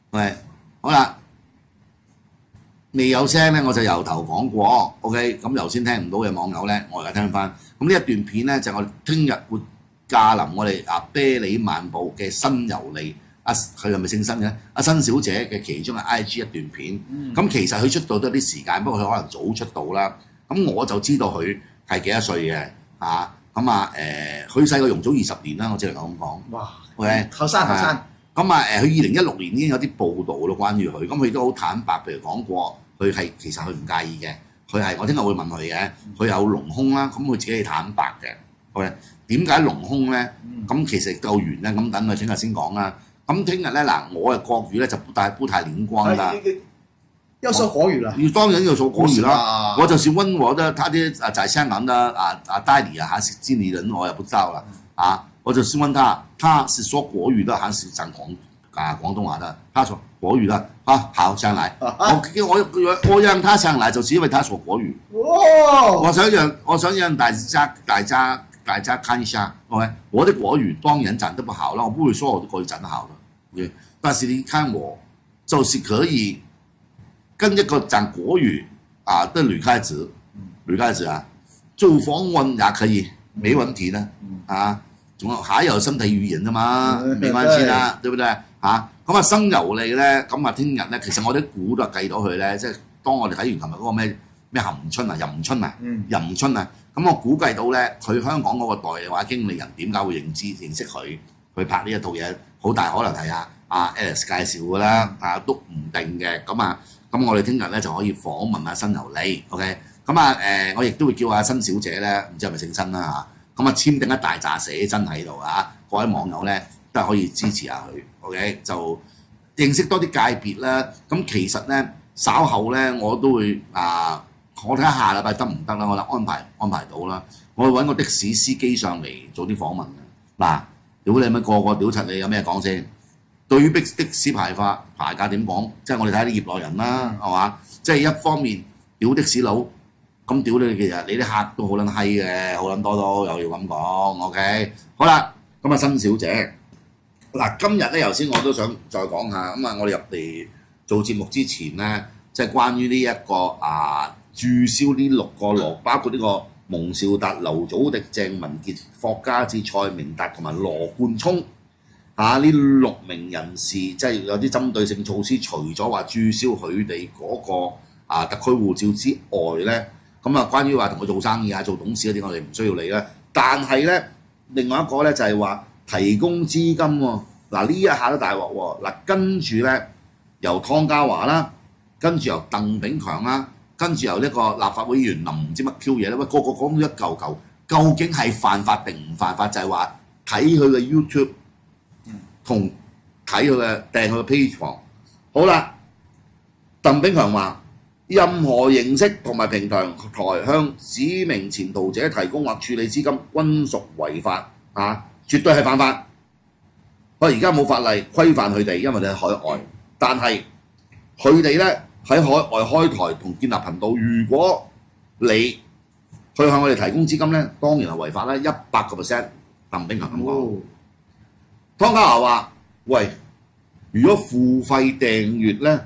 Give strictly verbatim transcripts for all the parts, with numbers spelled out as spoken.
喂，好啦，未有聲咧，我就由頭講過。OK，咁頭先聽唔到嘅網友咧，我而家聽翻。咁呢一段片咧，就我哋聽日會駕臨我哋啊啤梨漫步嘅新遊利。阿佢係咪姓新嘅？阿新小姐嘅其中嘅 I G 一段片。咁、嗯、其實佢出道都有啲時間，不過佢可能早出道啦。咁我就知道佢係幾多歲嘅嚇。咁啊誒，佢細過容祖兒十年啦，我只能夠咁講。 哇 ！OK， 後生後生。 咁啊誒，佢二零一六年已經有啲報道咯，關於佢。咁佢都好坦白，譬如講過，佢係其實佢唔介意嘅。佢係我聽日會問佢嘅，佢有隆胸啦，咁佢自己係坦白嘅。OK， 點解隆胸咧？咁其實夠圓咧，咁等佢聽日先講啦。咁聽日咧嗱，我嘅國語咧就不太不太連貫啦。 要說國語啦， 你當然要說國語啦。我就是問我的他啲啊在香港的啊啊代理啊還是經理人，我也不知道啦。啊，我就是問他，他是說國語的還是講廣啊廣東話的？他說國語的。啊，好上來，我我我我讓他上來，就是因為他說國語。哦，我想讓我想讓大家大家大家看一下 ，OK， 我的國語當然講得不好啦，我不會說我的國語講得好的 ，OK， 但是你看我就是可以跟一個講國語啊的女孩子，女孩子啊做訪問也可以，沒問題的，啊，仲有還有身體語言的嘛，沒關係啦，對不對？嚇，咁啊新遊利咧，咁啊聽日咧，其實我啲估都計到佢咧，即係當我哋睇完琴日嗰個咩咩含春啊、任春啊、任春啊，咁我估計到咧，佢香港嗰個代理或者經理人點解會認知認識佢，去拍呢一套嘢，好大可能係啊阿 Alice 介紹㗎啦，啊都唔定嘅，咁啊咁我哋聽日咧就可以訪問下新遊利 ，OK， 咁啊誒，我亦都會叫阿新小姐咧，唔知係咪姓新啦嚇，咁啊簽訂一大紮寫真喺度啊，各位網友咧都係可以支持下佢。OK， 就認識多啲界別啦。咁其實咧，稍後咧我都會啊，我睇下下禮拜得唔得啦？我諗安排安排到啦。我會揾個的士司機上嚟做啲訪問嘅。嗱，屌你乜個個屌柒你有咩講先？對於的士牌法牌價點講？即係我哋睇下啲業內人啦，係嘛？即係一方面屌的士佬，咁屌你其實你啲客都好撚閪嘅，好撚多都又要咁講。OK， 好啦，咁啊新小姐。嗱，今日咧，頭先我都想再講下，咁啊，我哋入嚟做節目之前咧，即係關於呢、這、一個啊註銷呢六個羅，包括呢個蒙兆達、劉祖迪、鄭文傑、霍家志、蔡明達同埋羅冠聰啊，呢六名人士，即係有啲針對性措施，除咗話註銷佢哋嗰個啊特區護照之外咧，咁啊，關於話同佢做生意啊、做董事嗰啲，我哋唔需要理啦。但係咧，另外一個咧就係話，提供資金喎，嗱呢一下都大鑊喎，嗱跟住咧由湯家驊啦，跟住由鄧炳強啦，跟住由呢個立法會議員林唔知乜 Q 嘢咧，喂個個講到一嚿嚿，究竟係犯法定唔犯法？就係話睇佢嘅 YouTube 同睇佢嘅訂佢嘅 Patreon。好啦，鄧炳強話任何形式同埋平台向指明潛逃者提供或處理資金均屬違法啊！絕對係犯法。我而家冇法例規範佢哋，因為你喺海外。但係佢哋咧喺海外開台同建立頻道，如果你去向我哋提供資金咧，當然係違法啦，一百個 percent。鄧炳強咁講。湯家驊話：喂，如果付費訂閱咧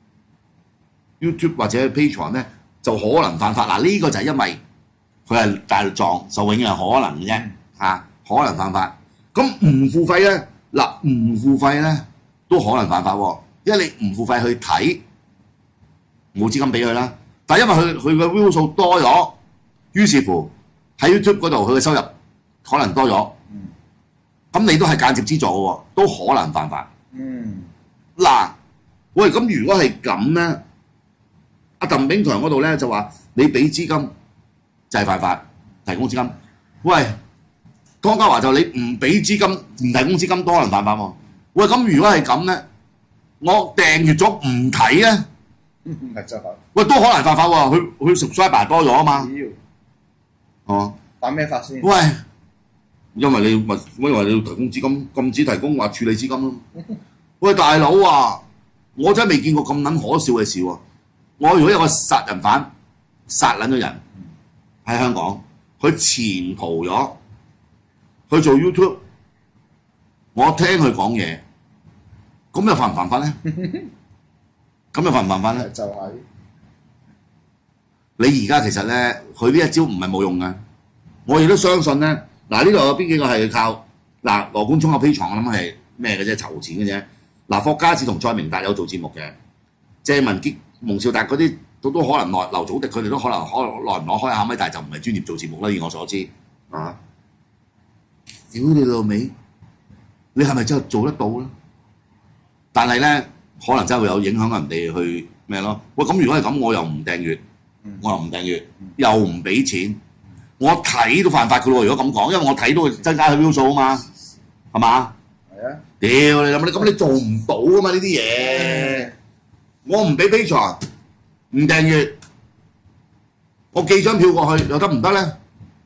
，YouTube 或者 Patreon 咧，就可能犯法。嗱，呢、這個就係因為佢係大陸撞，就永遠係可能嘅啫，嚇、啊。可能犯法，咁唔付費咧，嗱唔付費咧都可能犯法喎，因為你唔付費去睇，冇資金俾佢啦。但係因為佢佢嘅 view 數多咗，於是乎喺 YouTube 嗰度佢嘅收入可能多咗，咁、嗯、你都係間接資助嘅喎，都可能犯法。嗯，嗱，喂，咁如果係咁咧，阿鄧炳強嗰度咧就話你俾資金就係犯法，提供資金，喂。湯家驊就你唔俾資金，唔提供資金都可能犯法喎。喂，咁如果係咁咧，我訂閱咗唔睇咧，喂都可能犯法喎。佢佢 subscriber 多咗啊嘛。哦， 犯咩法先？ 喂，因為你咪因為你要提供資金，禁止提供話處理資金咯。喂，大佬啊，我真係未見過咁撚可笑嘅事喎。我如果有個殺人犯殺撚咗人喺香港，佢潛逃咗。去做 YouTube，我聽佢講嘢， 咁又犯唔犯法咧？咁又犯唔犯法咧？ 就係你而家其實咧，佢呢一招唔係冇用嘅，我亦都相信咧。嗱，呢度有邊幾個係靠嗱羅冠聰個 Patreon，我諗係咩嘅啫，籌錢嘅啫。嗱，霍家志同蔡明達有做節目嘅，謝文傑、蒙兆達嗰啲都都可能內劉祖迪佢哋都可能可能耐唔耐開下咪，但係就唔係專業做節目啦。以我所知啊，屌你老味，你係咪真係做得到咧？但係咧，可能真係會有影響人哋去咩咯？喂，咁如果係咁，我又唔訂閱，我又唔訂閱，又唔俾錢，我睇都犯法噶咯。如果咁講，因為我睇到佢增加佢 view 數啊嘛，係嘛？ 係啊！ 屌你諗你咁你做唔到啊嘛呢啲嘢，我唔俾 Patreon，唔訂閱，我寄張票過去又得唔得咧？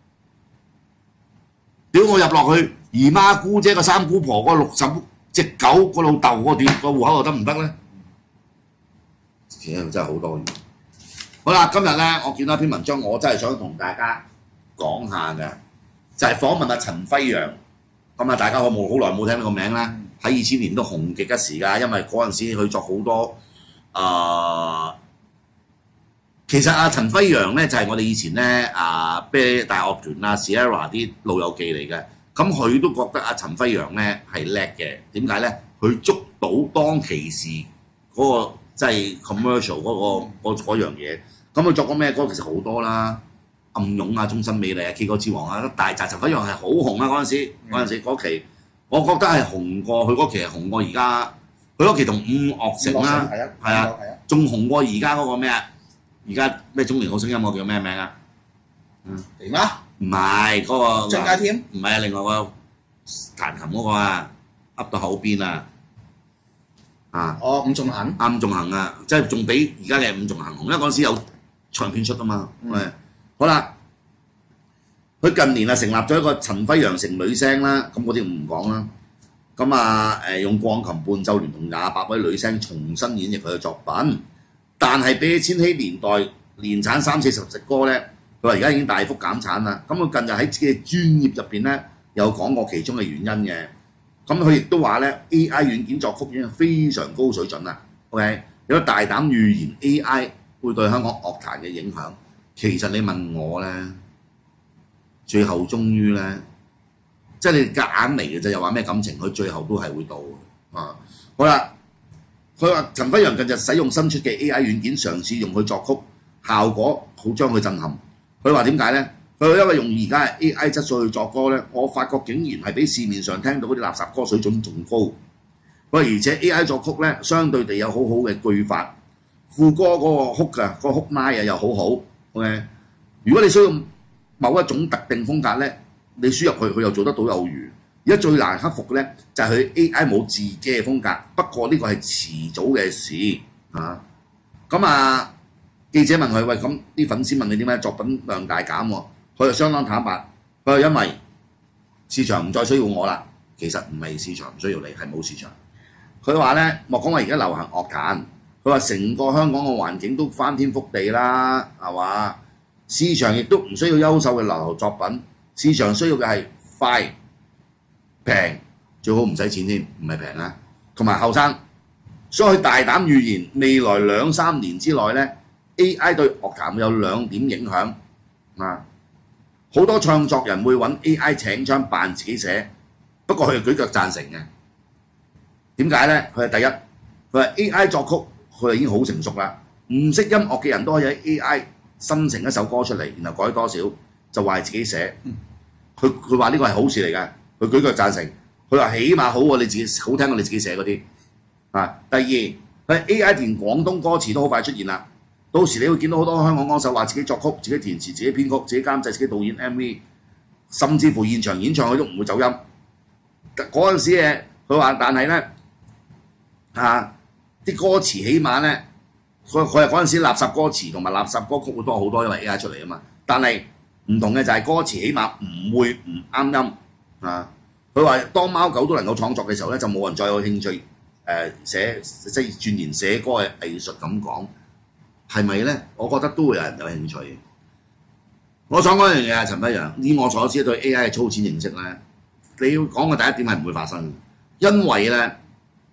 屌我入落去姨媽姑姐個三姑婆嗰六十隻狗個老豆個電個戶口又得唔得咧？其實真係好多嘢。好啦，今日咧我見到一篇文章，我真係想同大家講下嘅，就係、是、訪問阿陳輝陽。咁啊，大家好冇好耐冇聽呢個名啦。喺二千年都紅極一時㗎，因為嗰陣時佢作好多啊、呃。其實阿陳輝陽咧就係、是、我哋以前咧啊啤大樂團啊 Sierra 啲老友記嚟嘅。咁佢都覺得阿陳輝陽咧係叻嘅。點解咧？佢捉到當其時嗰、那個即係 commercial 嗰、那個嗰樣嘢。咁佢作過咩歌？其實好多啦，暗湧啊、終身美麗啊、K 歌之王啊，大紮陳輝陽係好紅啊！嗰陣時嗰陣時嗰期，我覺得係紅過佢嗰期係紅過而家，佢嗰期同伍樂城啦，係啊，仲紅過而家嗰個咩啊？而家咩中年好聲音嗰個叫咩名啊？ 嗯，點啊？ 唔係嗰個張家添， 唔係啊，另外個彈琴嗰個啊，噏到口邊啊！啊！ 哦，伍仲衡， 啱伍仲衡啊，即係仲比而家嘅伍仲衡紅，因為嗰陣時有唱片出啊嘛。嗯、好啦，佢近年啊成立咗一個陳輝陽成女聲啦，咁嗰啲唔講啦。咁啊誒用鋼琴伴奏聯同廿八位女聲重新演繹佢嘅作品，但係比起千禧年代連產三四十隻歌咧，佢話而家已經大幅減產啦。咁佢近日喺自己嘅專業入邊咧，有講過其中嘅原因嘅。咁佢亦都話咧 A I 軟件作曲已經非常高水準啦。OK， 有大膽預言 A I 會對香港樂壇嘅影響。其實你問我咧，最後終於咧，即係你夾硬嚟嘅啫，又話咩感情，佢最後都係會到啊。好啦，佢話陳輝陽近日使用新出嘅 A I 軟件，嘗試用佢作曲，效果好將佢震撼。佢話點解咧？佢因為用而家嘅 A I 質素去作歌咧，我發覺竟然係比市面上聽到嗰啲垃圾歌水準仲高。佢話而且 A I 作曲咧，相對地有好好嘅句法，副歌嗰個 hook 啊，嗰個 hook line 啊又好好。OK， 如果你需要某一種特定風格咧，你輸入去佢又做得到有餘。而家最難克服嘅咧就係、是、佢 A I 冇自己嘅風格，不過呢個係遲早嘅事啊。咁啊，記者問佢喂，咁啲粉絲問你點解作品量大減喎？佢就相當坦白，佢係因為市場唔再需要我啦。其實唔係市場唔需要你，係冇市場。佢話咧，莫講話而家流行樂壇，佢話成個香港嘅環境都翻天覆地啦，係嘛？市場亦都唔需要優秀嘅流行作品，市場需要嘅係快、平，最好唔使錢添，唔係平啊，同埋後生。所以佢大膽預言未來兩三年之內咧 ，A I 對樂壇會有兩點影響啊！好多創作人會揾 A I 請槍扮自己寫，不過佢係舉腳贊成嘅。點解咧？佢係第一，佢話 A I 作曲，佢已經好成熟啦。唔識音樂嘅人都可以喺 A I 生成一首歌出嚟，然後改多少就話係自己寫。佢佢話呢個係好事嚟嘅，佢舉腳贊成。佢話起碼好過你自己好聽過你自己寫嗰啲。啊，第二，佢 A I 填廣東歌詞都好快出現啦。到時你會見到好多香港歌手話自己作曲、自己填詞、自己編曲、自己監製、自己導演 M V， 甚至乎現場演唱佢都唔會走音。嗰陣時嘅佢話，但係咧嚇啲歌詞起碼咧，佢佢係嗰陣時垃圾歌詞同埋垃圾歌曲會多好多，因為 A I 出嚟啊嘛。但係唔同嘅就係歌詞起碼唔會唔啱音啊。佢話當貓狗都能夠創作嘅時候咧，就冇人再有興趣誒、呃、寫即係鑽研寫歌嘅藝術咁講。係咪咧？我覺得都會有人有興趣。我想講一樣嘢啊，陳輝陽，以我所知對 A I 嘅粗淺認識咧，你要講嘅第一點係唔會發生，因為咧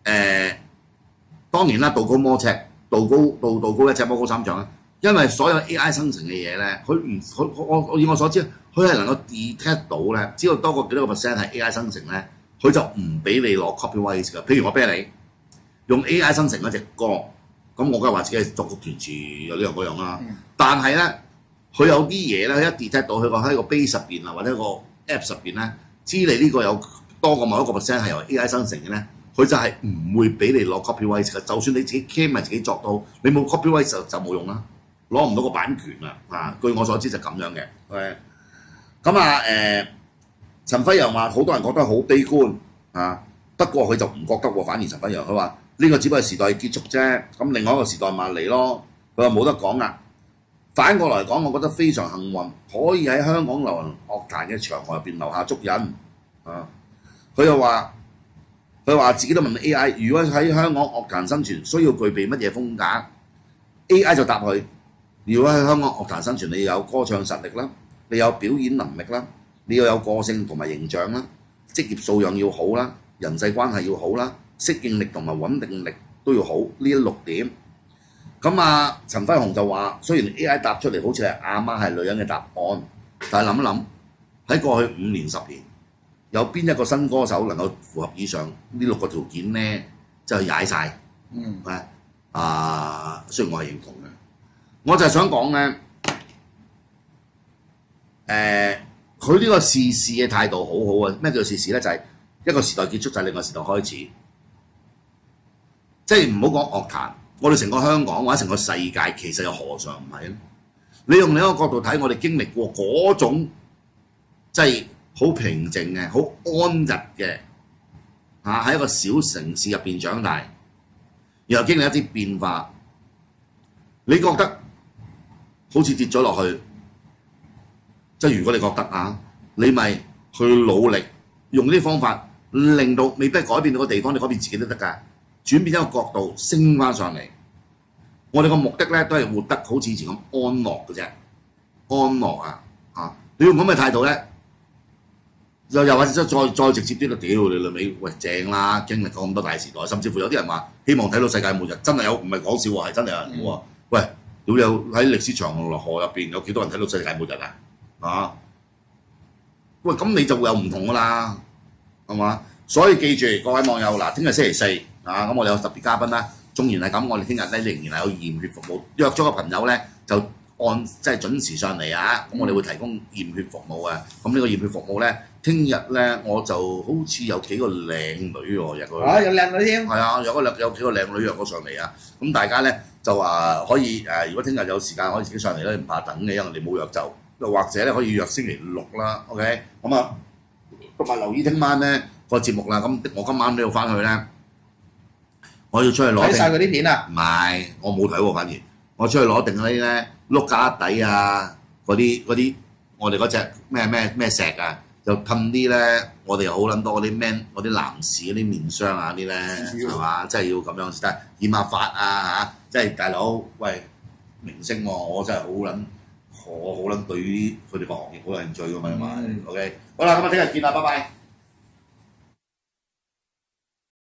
誒當然啦，道高魔尺，道高道道高一尺，魔高三丈啦。因為所有 A I 生成嘅嘢咧，佢唔佢我我以我所知，佢係能夠 detect 到咧，只要多過幾多個 percent 係 A I 生成咧，佢就唔俾你攞 copyright 㗎。譬如我俾你用 A I 生成一隻歌，咁我梗係話自己係作曲填詞有呢樣嗰樣啦。嗯、但係咧，佢有啲嘢咧，一 detect 到佢個喺個 base 入邊啊，或者個 app 入邊咧，知你呢個有多過某一個 percent 係由 A I 生成嘅咧，佢就係唔會俾你攞 copyright 㗎。就算你自己 claim 係自己作到，你冇 copyright 就就冇用啦。攞唔到個版權啦，啊！據我所知就咁樣嘅。誒，咁啊誒，陳輝陽話好多人覺得好悲觀啊，不過佢就唔覺得喎，反而陳輝陽佢話呢個只不過係時代結束啫，咁另外一個時代咪嚟咯。佢話冇得講啊。反過來講，我覺得非常幸運，可以喺香港流行樂壇嘅場外入邊留下足印啊。佢又話佢話自己都問 A I， 如果喺香港樂壇生存，需要具備乜嘢風格 ？A I 就答佢。如果喺香港樂壇生存，你有歌唱實力啦，你有表演能力啦，你要有個性同埋形象啦，職業素養要好啦，人際關係要好啦，適應力同埋穩定力都要好，呢六點。咁啊，陳輝雄就話：雖然 A I 答出嚟好似係阿媽係女人嘅答案，但係諗一諗喺過去五年十年，有邊一個新歌手能夠符合以上呢六個條件呢？就係踩晒。嗯。係啊，雖然我係認同嘅。我就係想講咧，誒佢呢個試試嘅態度好好啊！咩叫試試咧？就係、是、一個時代結束，就係另一個時代開始。即係唔好講樂壇，我哋成個香港或者成個世界，其實又何嘗唔係咧？你用另一個角度睇，我哋經歷過嗰種即係好平靜嘅、好安逸嘅嚇，喺一個小城市入邊長大，然後經歷一啲變化，你覺得？好似跌咗落去，即係如果你覺得啊，你咪去努力用呢啲方法，令到未必改變到個地方，你改變自己都得㗎，轉變一個角度升翻上嚟。我哋個目的咧都係活得好似以前咁安樂嘅啫，安樂啊啊！你用咁嘅態度咧，又又或者再再直接啲就屌你老味，喂正啦，經歷過咁多大時代，甚至乎有啲人話希望睇到世界末日，真係有唔係講笑喎，係真係有人喎，喂！屌有喺歷史長河入邊有幾多人睇到世界末日啊？啊！喂，咁你就會有唔同噶啦，係嘛？所以記住各位網友嗱，聽日星期四啊，咁我哋有特別嘉賓啦。縱然係咁，我哋聽日咧仍然係有驗血服務，約咗個朋友咧就按即係準時上嚟啊。咁我哋會提供驗血服務啊。咁呢個驗血服務咧，聽日咧我就好似有幾個靚女喎，約佢。啊，有靚女添。係啊，有個有幾個靚女約我上嚟啊。咁大家咧就話可以誒，如果聽日有時間可以自己上嚟咧，唔怕等嘅，因為我哋冇約就。又或者咧可以約星期六啦 ，OK， 咁啊，同埋留意聽晚咧個節目啦。咁我今晚都要翻去咧，我要出去攞睇晒嗰啲片啊。唔係，我冇睇喎，反而我出去攞定嗰啲咧碌架底啊，嗰啲嗰啲我哋嗰隻咩咩咩石啊，就氹啲咧，我哋又好撚多嗰啲 man 嗰啲男士嗰啲面霜啊啲咧，係嘛？真係要咁樣先得，染下髮啊嚇，即係大佬喂明星喎，我真係好撚。我好撚對於佢哋個行業好有興趣㗎嘛，係嘛？OK，好啦，咁啊，聽日見啦，拜拜。